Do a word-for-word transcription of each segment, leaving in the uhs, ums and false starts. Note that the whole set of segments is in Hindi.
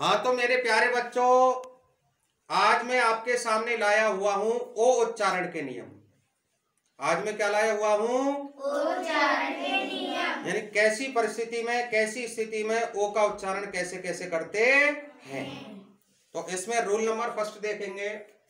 हाँ तो मेरे प्यारे बच्चों, आज मैं आपके सामने लाया हुआ हूं ओ उच्चारण के नियम। आज मैं क्या लाया हुआ हूं? उच्चारण के नियम। यानी कैसी परिस्थिति में, कैसी स्थिति में ओ का उच्चारण कैसे कैसे करते हैं। तो इसमें रूल नंबर फर्स्ट देखेंगे।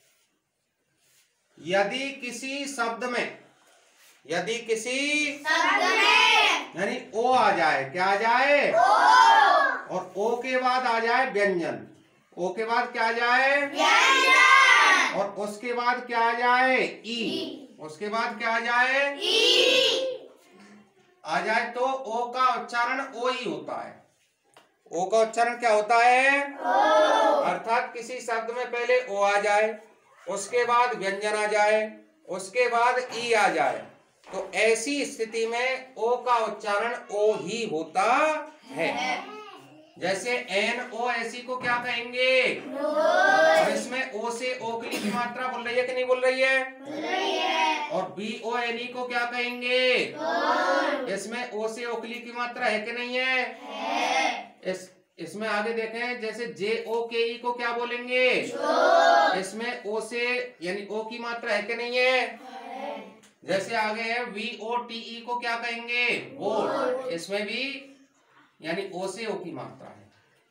यदि किसी शब्द में, यदि किसी शब्द में यानी ओ आ जाए, क्या आ जाए? ओ। और ओ के बाद आ जाए व्यंजन, ओ के बाद क्या आ जाए? व्यंजन। और उसके बाद क्या आ जाए? ई। उसके बाद क्या आ जाए? ई। आ जाए तो ओ का उच्चारण ओ ही होता है। ओ का उच्चारण क्या होता है? ओ। अर्थात किसी शब्द में पहले ओ आ जाए, उसके बाद व्यंजन आ जाए, उसके बाद ई आ जाए, तो ऐसी स्थिति में ओ का उच्चारण ओ ही होता है। जैसे एन ओ ऐसी को क्या कहेंगे? और इसमें ओ से ओकली की मात्रा बोल रही है कि नहीं बोल रही है? बोल रही है। और बी ओ एन ई को क्या कहेंगे? इसमें ओ से ओकली की मात्रा है कि नहीं है? है। इस इसमें आगे देखें, जैसे जे ओ के ई को क्या बोलेंगे? इसमें ओ से यानी ओ की मात्रा है कि नहीं है? है। जैसे आगे है वी ओ टी ई को क्या कहेंगे? वोट। इसमें भी यानी ओ से ओ की मात्रा है।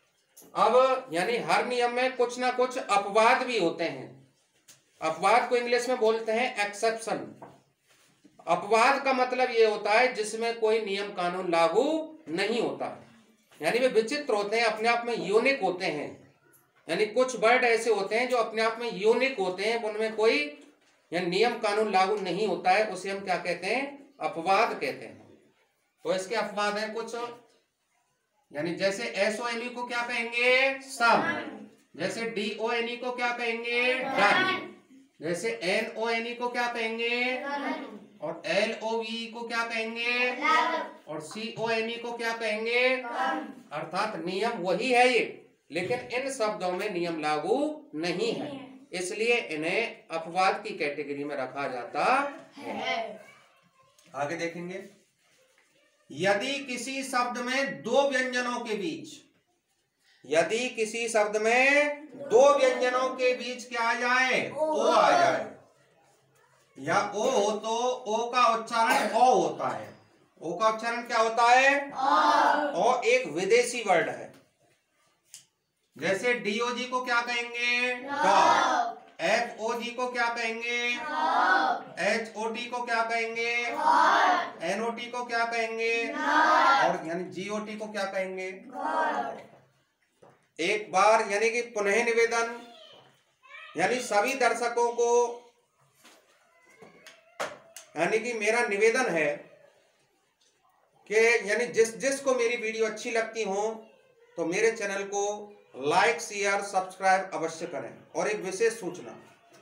अब यानी हर नियम में कुछ ना कुछ अपवाद भी होते हैं। अपवाद को इंग्लिश में बोलते हैं एक्सेप्शन। अपवाद का मतलब ये होता है जिसमें कोई नियम कानून लागू नहीं होता, यानी वे विचित्र होते हैं, अपने आप में यूनिक होते हैं। यानी कुछ वर्ड ऐसे होते हैं जो अपने आप में यूनिक होते हैं, उनमें कोई यानी नियम कानून लागू नहीं होता है, उसे हम क्या कहते हैं? अपवाद कहते हैं। तो इसके अपवाद हैं कुछ, यानी जैसे एस ओ एन ई को क्या कहेंगे? सम। जैसे डी ओ एन ई को क्या कहेंगे? डन। जैसे एन ओ एन ई को क्या कहेंगे? और एल ओ वी को क्या कहेंगे? और सी ओ एन ई को क्या कहेंगे? अर्थात नियम वही है ये, लेकिन इन शब्दों में नियम लागू नहीं है, इसलिए इन्हें अपवाद की कैटेगरी में रखा जाता है। आगे देखेंगे, यदि किसी शब्द में दो व्यंजनों के बीच, यदि किसी शब्द में दो व्यंजनों के बीच क्या आ जाए? ओ आ जाए, या ओ हो तो ओ का उच्चारण ओ होता है। ओ का उच्चारण क्या होता है? ओ। ओ एक विदेशी वर्ड है। जैसे डीओजी को क्या कहेंगे? डॉग। एफ ओ जी को क्या कहेंगे? एच ओ टी को क्या कहेंगे? एन ओ टी को क्या कहेंगे? और यानी जी ओ टी को क्या कहेंगे? एक बार यानी कि पुनः निवेदन, यानी सभी दर्शकों को यानी कि मेरा निवेदन है कि यानी जिस जिस को मेरी वीडियो अच्छी लगती हो तो मेरे चैनल को लाइक शेयर सब्सक्राइब अवश्य करें। और एक विशेष सूचना,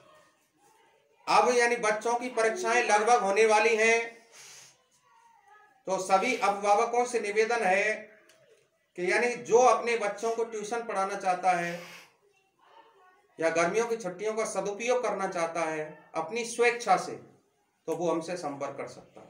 अब यानी बच्चों की परीक्षाएं लगभग होने वाली हैं, तो सभी अभिभावकों से निवेदन है कि यानी जो अपने बच्चों को ट्यूशन पढ़ाना चाहता है या गर्मियों की छुट्टियों का सदुपयोग करना चाहता है अपनी स्वेच्छा से, तो वो हमसे संपर्क कर सकता है।